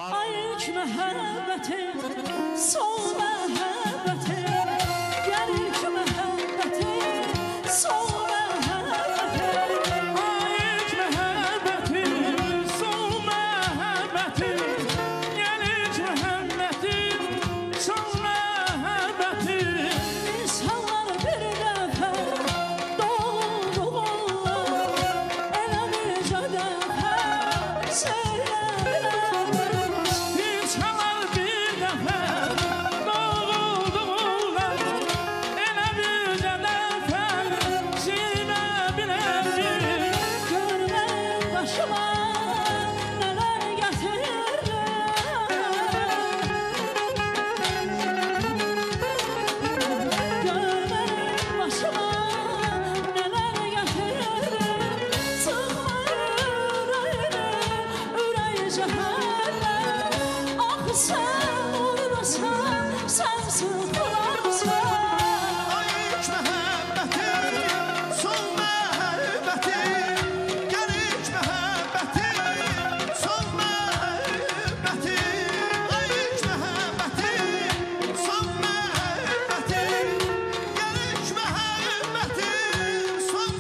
Ay ilk məhəbbətim, son məhəbbətim, gəl ilk məhəbbətim, son məhəbbətim. Ay ilk məhəbbətim, son məhəbbətim, gəl ilk məhəbbətim, son məhəbbətim. İnsanlar bir dəfə doğulurlar, elə bircə dəfə sevə bilərlər. İnsanlar bir dəfə doğuldular, elə bircə dəfə sevə bilərlər. Görməyin başıma nələr gətirirlər. Görməyin başıma nələr gətirirlər. Sıxmayır ürəyi cəhənnəm. Axı sən olmasan, sən sıxılarsan. Ay ilk məhəbbətim, son məhəbbətim, gəl ilk məhəbbətim, son məhəbbətim. Ay ilk məhəbbətim, son məhəbbətim, gəl ilk məhəbbətim, son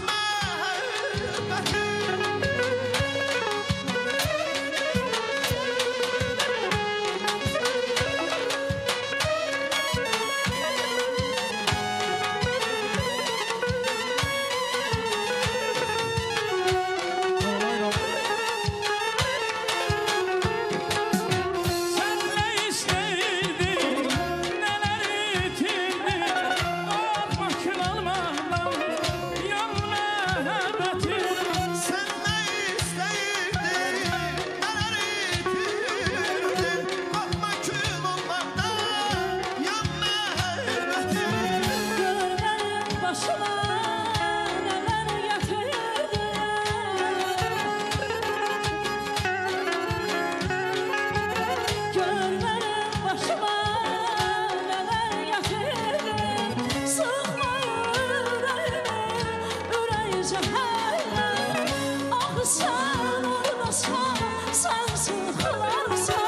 Sən nə istəyirdin, nələr itirdin, Alma kül almaqdan yan məhəbbətim. Sən nə istəyirdin, nələr itirdin, baxma kül olmaqdan, yan məhəbbətim. Görməyin başıma nələr gətirdilər. Görməyin başıma nələr gətirdilər. Sıxmayın ürəyi cəhənnəm. Axı sən olmasan, sən sıxılarsan.